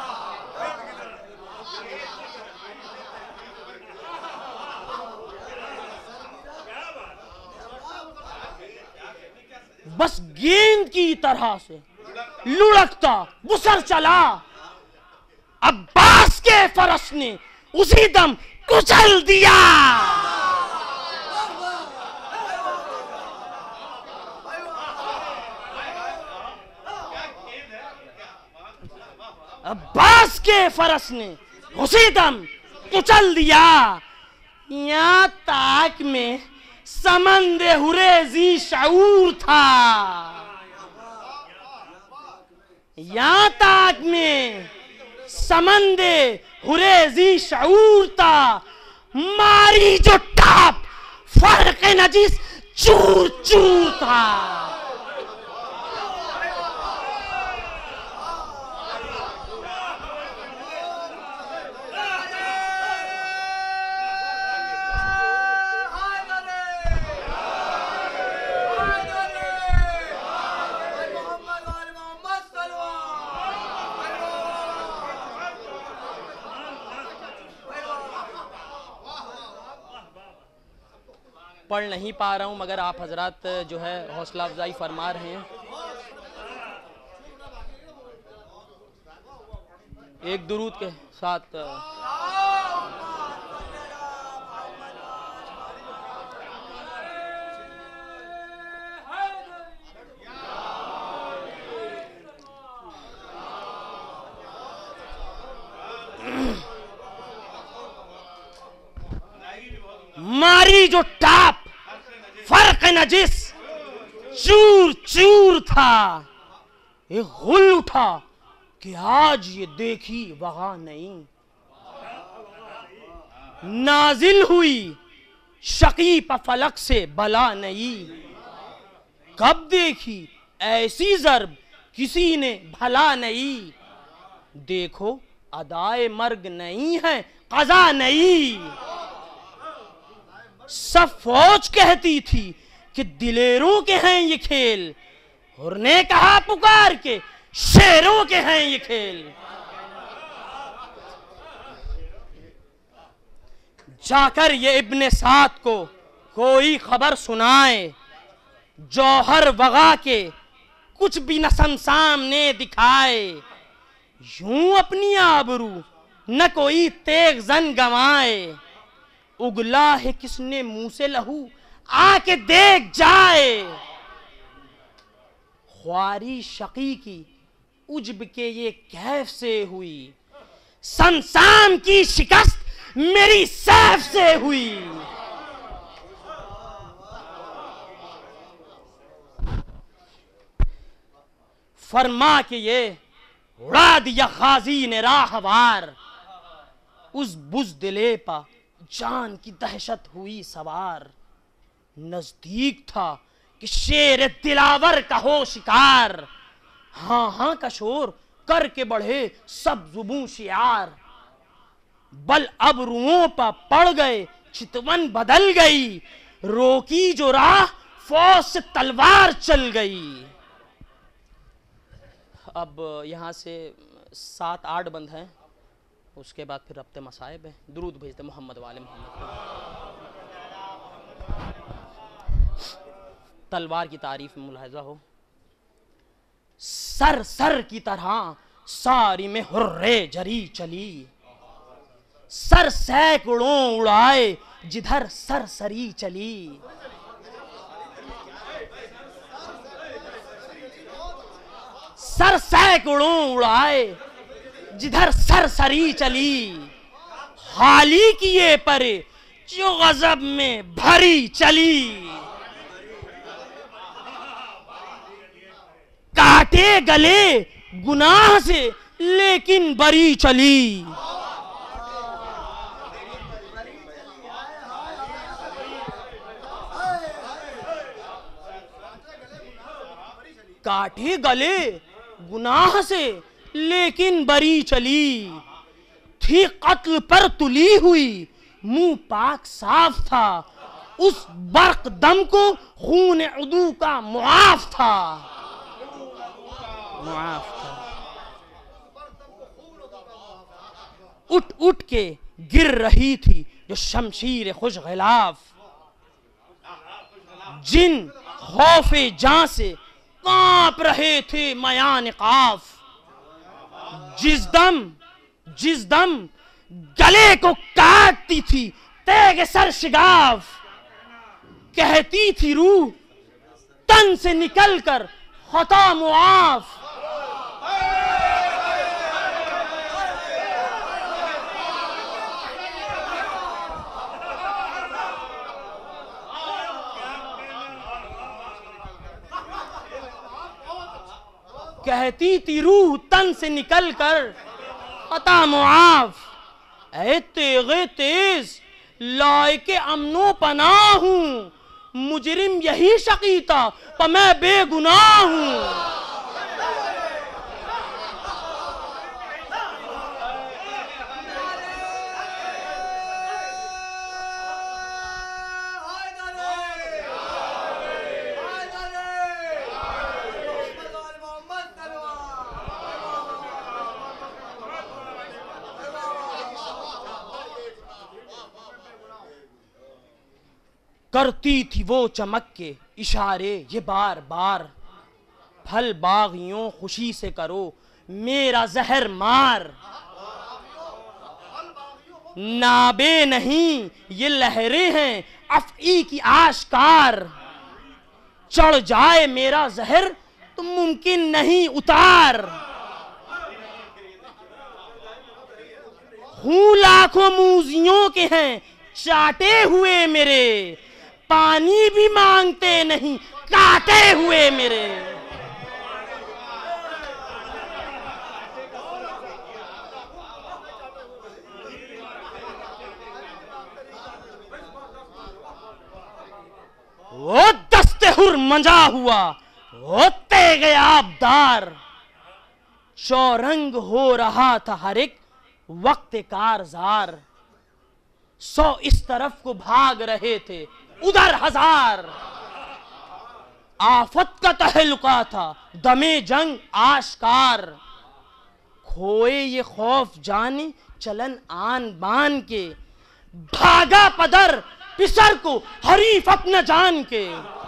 बस गेंद की तरह से लुढ़कता वो सर चला। अब्बास के फरस ने उसी दम कुचल दिया। अब्बास के फरस ने उसी दम कुचल दिया। यहाँ ताक में समंदे हुरेजी शऊर था, यहाँ ताक में समंदे हुरेजी शऊर था। मारी जो टाप फर्क नजीस चूर चूर था। पढ़ नहीं पा रहा हूँ, मगर आप हजरात जो है हौसला अफजाई फरमा रहे हैं। एक दुरूद के साथ मारी जो टाप फर्क न जिस चूर चूर था, ये गुल उठा कि आज ये देखी वहां नहीं। नाजिल हुई शकी प फलक से बला नहीं, कब देखी ऐसी ज़र्ब किसी ने भला नहीं। देखो अदाए मर्ग नहीं है क़ज़ा नहीं, सब फौज कहती थी कि दिलेरों के हैं ये खेल, और ने कहा पुकार के शेरों के हैं ये खेल। जाकर ये इब्ने साद को कोई खबर सुनाए, जौहर वगा के कुछ भी न सन सामने दिखाए। यूं अपनी आबरू न कोई तेग जन गंवाए, उगला है किसने मुंह से लहू आके देख जाए। ख्वारी शकी की उज्ब के ये कैफ से हुई, संसाम की शिकस्त मेरी सैफ से हुई। फरमा के ये उड़ा दिया गाजी ने राहवार, उस बुज़दिले पा जान की दहशत हुई सवार। नजदीक था कि शेर दिलावर का हो शिकार, हाँ हाँ का शोर करके बढ़े सब जुबू शियार। बल अब रुओं पर पड़ गए चितवन बदल गई, रोकी जो राह फौज से तलवार चल गई। अब यहाँ से सात आठ बंद हैं, उसके बाद फिर रब्ते मसाइब है। दुरूद भेजते मोहम्मद वाले मोहम्मद। तलवार की तारीफ में मुलाहिजा हो, सर सर की तरह सारी में हुर्रे जरी चली, सर सैकड़ों उड़ाए जिधर सरसरी चली। सर सैकड़ों उड़ाए जिधर सरसरी चली, हाली किए पर जो गजब में भरी चली। काटे गले गुनाह से लेकिन बरी चली। काटे गले गुनाह से लेकिन बरी चली, थी कत्ल पर तुली हुई मुंह पाक साफ था, उस बर्क दम को खून उदू का मुआफ था। मुआफ था। उठ उठ के गिर रही थी जो शमशीर खुश गिलाफ, जिन खौफे जान से कांप रहे थे मयान काफ। जिस दम जिस दम गले को काटती थी तेग सर शिगाफ, कहती थी रूह तन से निकलकर खता मुआफ। कहती थी रूह तन से निकल कर खता मुआफ। ऐ तेगे तेज लायके अमनो पनाह हूँ, मुजरिम यही शकी था पर मैं बेगुनाह हूँ। करती थी वो चमक के इशारे ये बार बार, फल बागियों खुशी से करो मेरा जहर मार। नाबे नहीं ये लहरें हैं अफ़ई की आशकार, चढ़ जाए मेरा जहर तो मुमकिन नहीं उतार। हूँ लाखों मूजियों के हैं चाटे हुए मेरे, पानी भी मांगते नहीं काटे हुए मेरे। वो दस्ते हुर मंजा हुआ होते गया आबदार, चौरंग हो रहा था हर एक वक्त कारजार। सौ इस तरफ को भाग रहे थे उधर हजार, आफत का तहलुका था दमे जंग आशकार। खोए ये खौफ जाने चलन आन बान के, भागा पदर पिसर को हरीफ अपना जान के।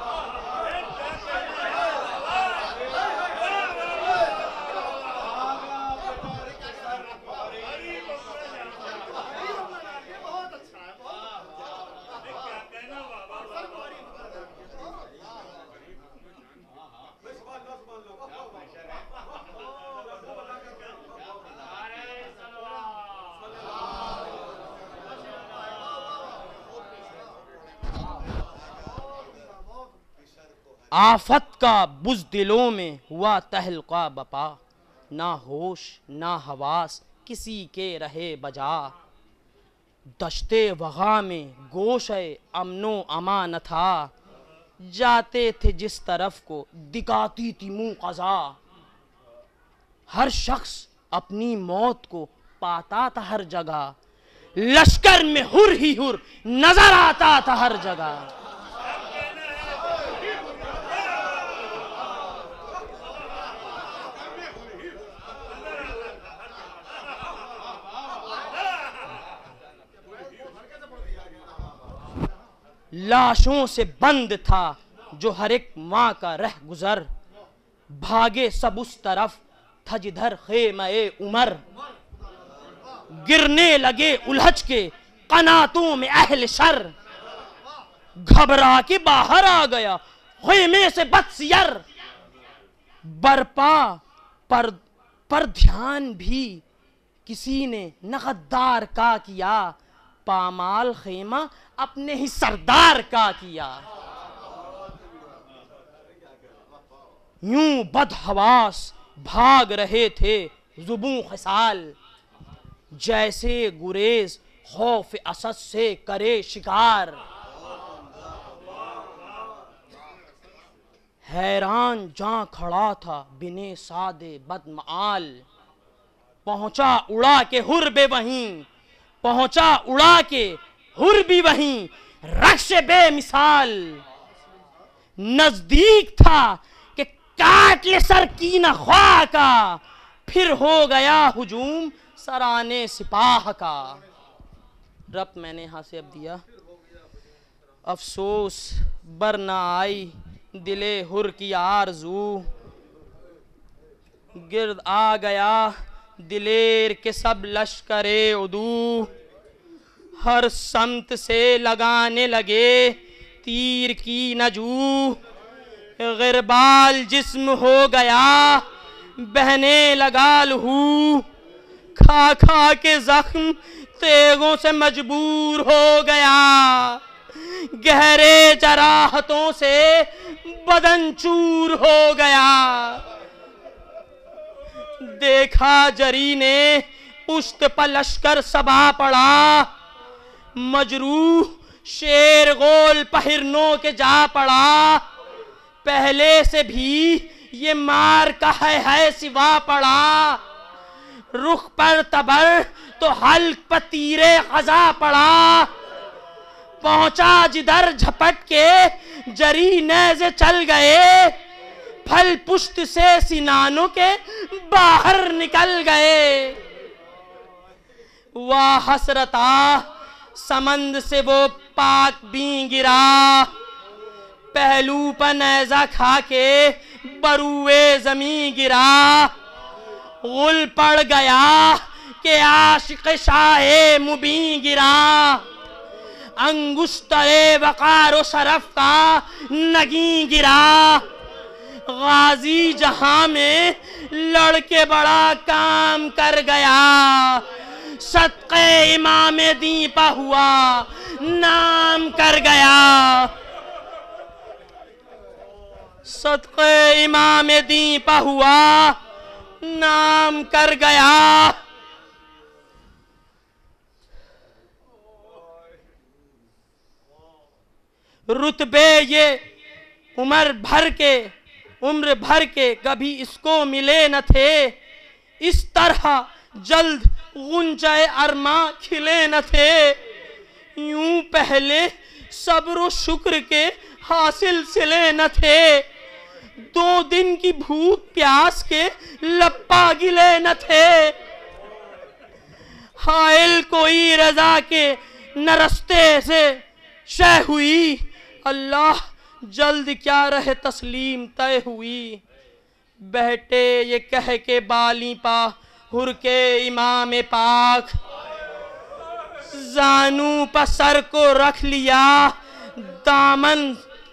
आफत का बुज़दिलों में हुआ तहलका बपा, ना होश ना हवास किसी के रहे बजा। दश्ते वग़ा में गोशे अमनो अमा न था, जाते थे जिस तरफ को दिखाती थी मुँह क़ज़ा। हर शख्स अपनी मौत को पाता था हर जगह, लश्कर में हुर ही हुर नजर आता था हर जगह। लाशों से बंद था जो हर एक माँ का रह गुजर, भागे सब उस तरफ था जिधर खेमे उमर। गिरने लगे उलझ के कनातों में अहल शर, घबरा के बाहर आ गया खेमे से बदसियर। बरपा पर पर ध्यान भी किसी ने न गद्दार का किया, पामाल खेमा अपने ही सरदार का किया। यूं बदहवास भाग रहे थे जुबू खसाल, जैसे गुरेज खौफ असद से करे शिकार। हैरान जा खड़ा था बिने सादे बदमाल, पहुंचा उड़ा के हुर बे वहीं, पहुंचा उड़ा के हुर भी वहीं रक्श बेमिसाल। नजदीक था कि काट ले सर कीना ख्वाह का, फिर हो गया हुजूम सराने सिपाह का। रब मैंने यहाँ से अब दिया, अफसोस बर ना आई दिले हुर की आरज़ू। गिर्द आ गया दिलेर के सब लश्करे उदू, हर समत से लगाने लगे तीर की नजू। गिरबाल जिस्म हो गया बहने लगा लहू, खा खा के जख्म तेगों से मजबूर हो गया। गहरे जराहतों से बदन चूर हो गया। देखा जरी ने पुश्त पर लश्कर सबा पड़ा, मजरूह शेर गोल पहिरनों के जा पड़ा। पहले से भी ये मार का है, है सिवा पड़ा, रुख पर तबर तो हल्क पर तीरे खजा पड़ा। पहुंचा जिधर झपट के जरी नेज़े चल गए, फल पुश्त से सिनानों के बाहर निकल गए। वाह हसरता समंद से वो पाक भी गिरा, पहलू पर नेज़ा खा के बरुए जमी गिरा। गुल पड़ गया के आशिक शाहे मुबी गिरा, अंगुश्तरे वक़ार शरफ का नगी गिरा। गाजी जहां में लड़के बड़ा काम कर गया, सदक़े इमाम दीपा हुआ नाम कर गया। सदक़े इमाम दीपा हुआ नाम कर गया। रुतबे ये उम्र भर के उम्र भर के कभी इसको मिले न थे, इस तरह जल्द गुंजाए अरमा खिले न थे। यूं पहले सब्र शुक्र के हासिल सिले न थे, दो दिन की भूख प्यास के लप्पा गिले न थे। हायल कोई रजा के न रस्ते से शय हुई, अल्लाह जल्द क्या रहे तस्लीम तय हुई। बैठे ये कह के बाली पा हुर के इमाम पाक, जानू पर सर को रख लिया दामन,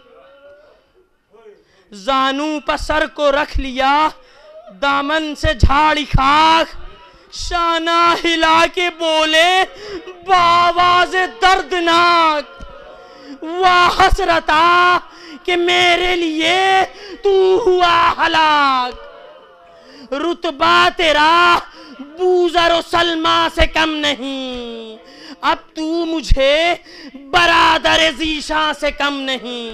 जानू पर सर को रख लिया दामन से झाड़ी खाक। शाना हिला के बोले बावाज़ दर्दनाक, वाह हसरता कि मेरे लिए तू हुआ हलाक। रुतबा तेरा बूज़र सलमा से कम नहीं, अब तू मुझे बरादर ज़ीशा से कम नहीं।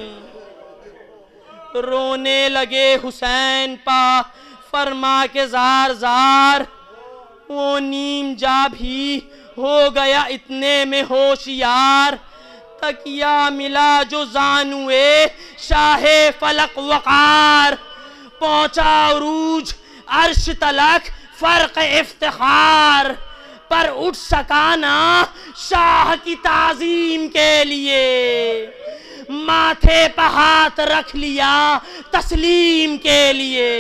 रोने लगे हुसैन पा फरमा के जार जार, वो नीम जा भी हो गया इतने में होशियार। तकिया मिला जो जानुए शाहे फलक वक़ार, पहुंचा उरूज अर्श तलक फर्क इफ्तिखार। पर उठ सका ना शाह की ताज़ीम के लिए, माथे पर हाथ रख लिया तस्लीम के लिए।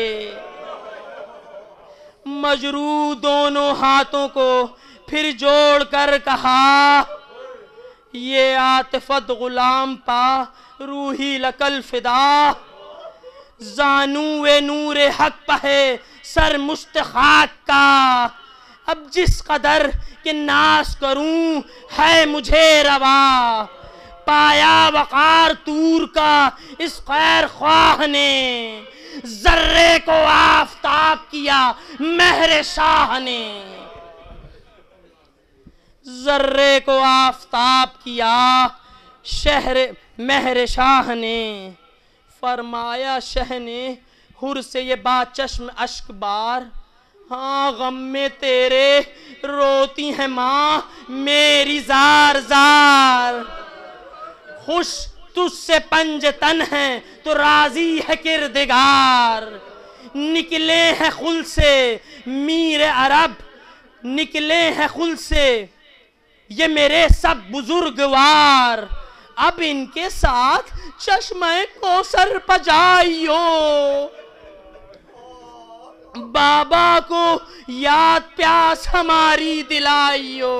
मजरू दोनों हाथों को फिर जोड़ कर कहा, ये आतिफत गुलाम पा रूही लकल फिदा। जानू वे नूरे हक पहे सर मुस्तखाक का, अब जिस कदर के नाश करूं है मुझे रवा। पाया वक़ार तूर का इस खैर ख्वाह ने, जर्रे को आफताब किया महर शाह ने। जर्रे को आफताब किया शहर महर शाह ने। फरमाया शह ने हुर से ये बात चश्म अश्क बार, हाँ गम में तेरे रोती है माँ मेरी जार जार। खुश तुझसे पंज तन है तो राजी है किरदिगार। निकले हैं खुल से मीर अरब, निकले हैं खुल से ये मेरे सब बुजुर्गवार। अब इनके साथ चश्मे कौसर पजाइयो, बाबा को याद प्यास हमारी दिलाइयो।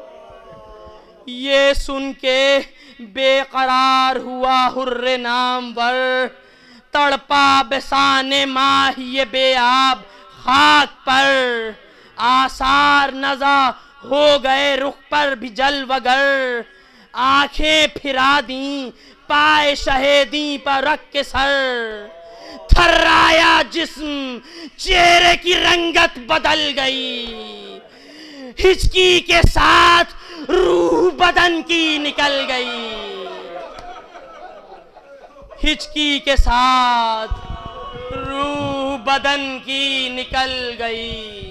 ये सुन के बेकरार हुआ हुर्रे नामवर, तड़पा बेसाने माहिए बेआब खाक पर। आसार नज़ा हो गए रुख पर भी जलवगर, आंखें फिरा दी पाए शहेदी पर रख के सर। थर्राया जिस्म चेहरे की रंगत बदल गई, हिचकी के साथ रूह बदन की निकल गई। हिचकी के साथ रूह बदन की निकल गई।